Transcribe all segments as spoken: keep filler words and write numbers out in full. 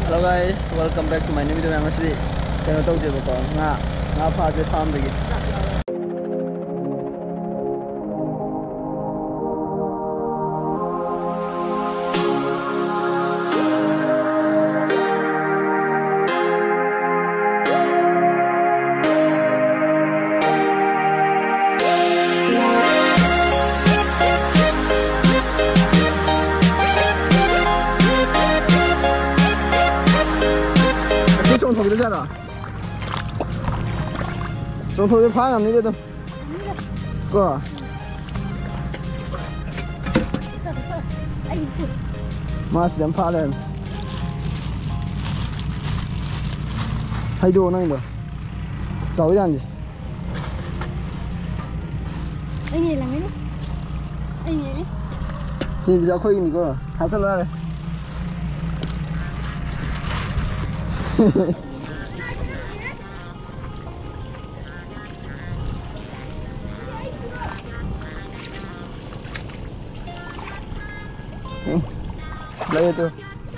Hello guys, welcome back to my new video. I'm actually going to talk to you about nga ngapai farm dagi. Trong thầu cái ra trong thầu cái phá làm như thế đâu cơ mà sẽ đem phá lên hay đồ này mà giấu ra gì anh gì làm cái đấy anh gì đấy thì bây giờ khơi gì cơ hãy sao ra đây lấy tôi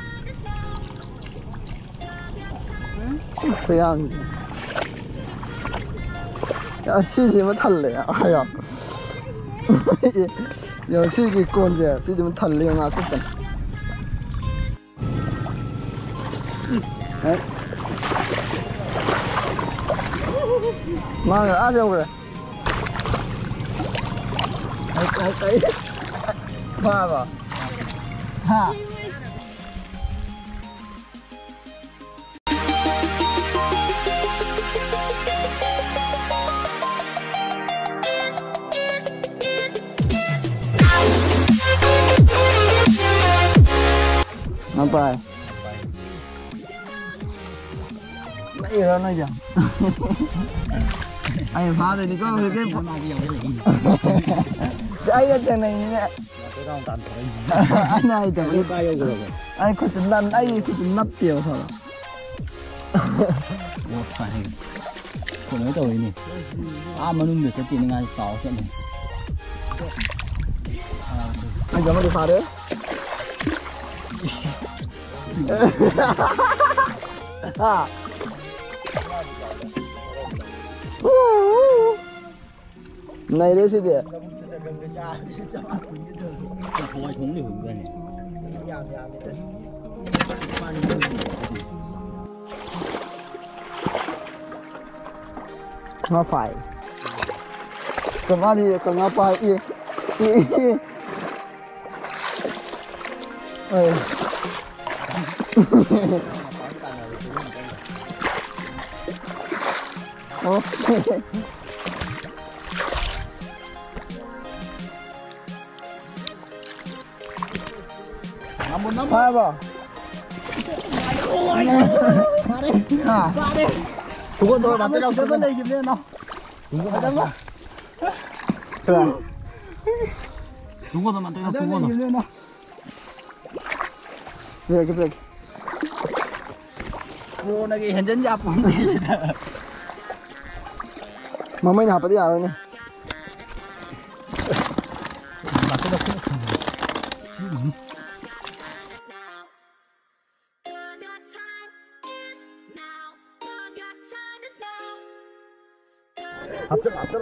thế ăn 야 시지면 탈래 아야 야 시기 꼰제 시지면 탈래 ngakup kan eh mana aja gue ai ai ai Phaba ha ngapai nãy giờ nó giờ anh phá thì có cái cái ai ở trên này nè anh này thì anh có chừng lần anh có chừng nắp tiêu thôi một phải của mấy tuổi này à mà luôn được sẽ tiền ngay sáu trận này anh cho nó đi phá đấy à này đấy gì vậy không ai xuống được rồi này nó phải còn ăn thì còn ngapai y y y ơi okay Phaba à đúng rồi tôi đặt cái đâu cho bên đây giùm đi nào đúng rồi đó đúng rồi mà tôi nó đúng rồi về cái việc vô này cái hiện chân giáp không gì đó mà mấy nhà phải đi rồi nè hấp dẫn hấp dẫn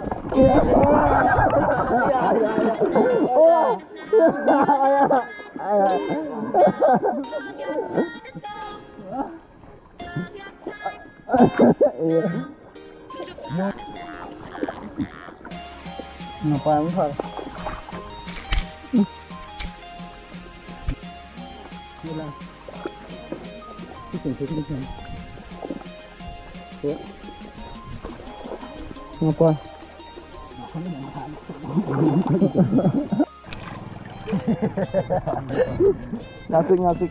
ngapai không phải như là cái chuyện thứ nhất này ngapai ngasik ngasik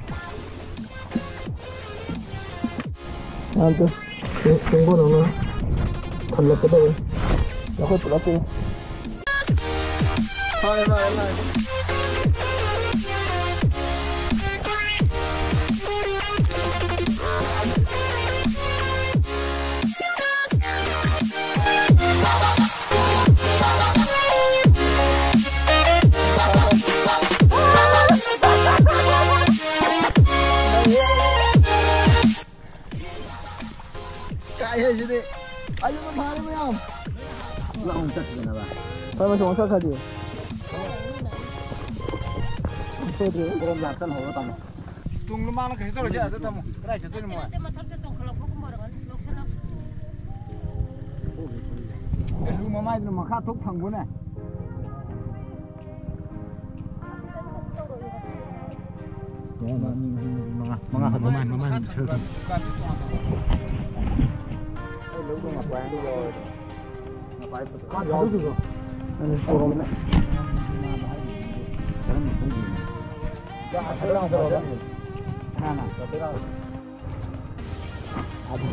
nanti tunggu dong thằng lập cái đâu nó khôi phục cái thôi rồi rồi Ayah sini. Ayo kemari Miam. Langsung cat kenapa? Saya masuk masuk tadi. Betul, belum lakukan hal tamu. Tunggu mana ke situ aja, itu tamu. Kerai situ ni muat. Lu mama itu makan tuk panggung ni. Ya, mama, mama, mama, mama, mama. Lu tu ngapai tu jauh. Ngapai tu. Kau jauh tu. Ini Porom ni. Dah ada orang tu. Nah, nah, tapi kalau ada.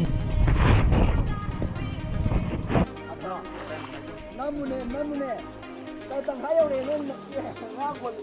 Namun ni, namun ni. Kau tak kaya ni, ni ngakup.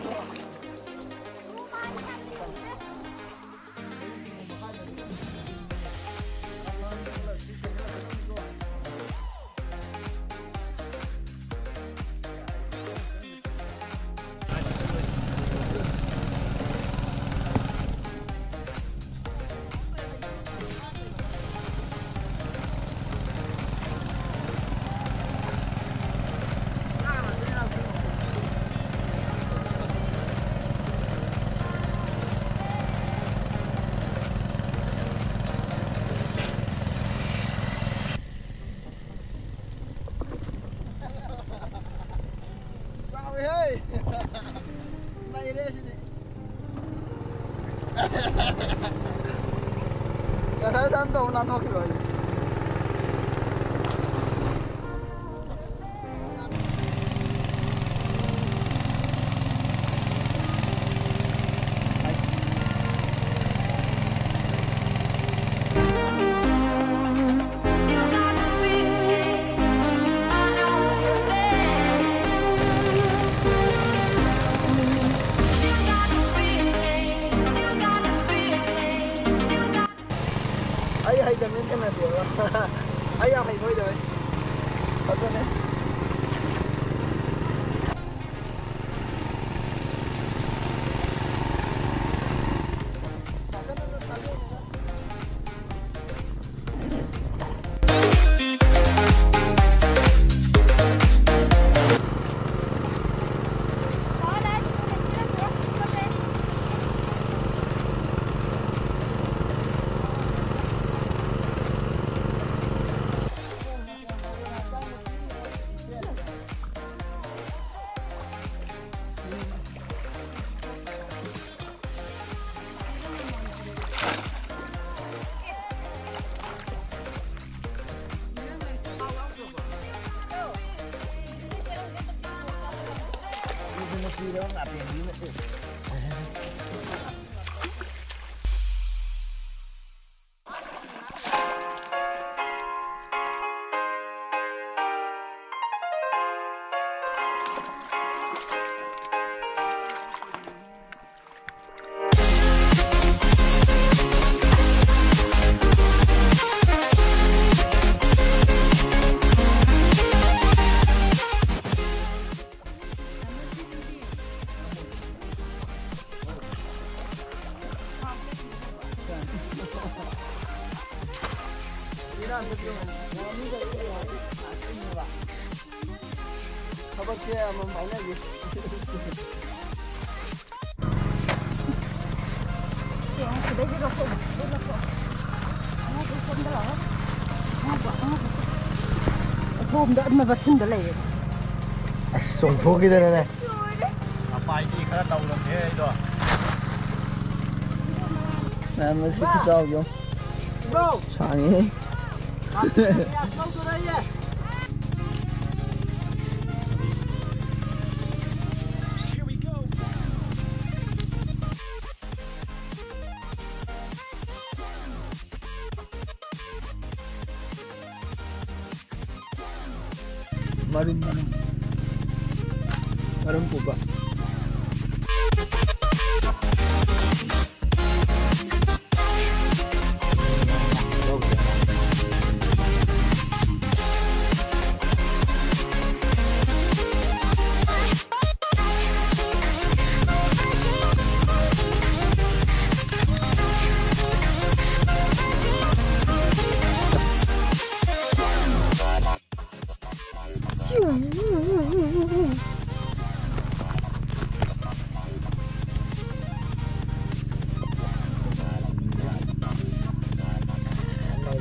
Hei, naik deh sini. Ya saya santai, nanti aku lagi. Ayah hay damit kan nanti ya. Ayah hay thôi rồi. Thật đấy. Đó là tiền gì nữa. Phaba Porom memang lagi. Yang sudah dirokok, dirokok. Mau berpon dah. Mau buat apa? Pom dah ada berpon dah lagi. Song thua kita ni. Ngapai ni kalau tahu lom he itu. Nah, masih kita jom. Bro. Sangi. Ya, kau tu dah ya. Marum marum. Marum Phaba.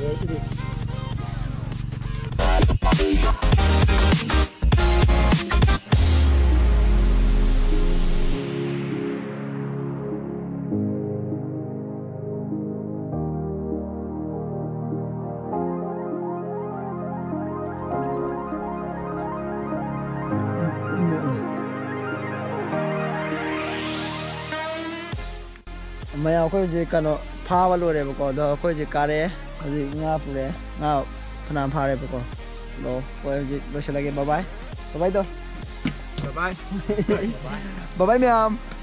sini. Maya ko je kano Phaba lo re ba ko do ko je ka re ji nga pu re nga phana pha re ba ko lo ko je lo shalage bye bye bye bye do bye bye bye bye ma'am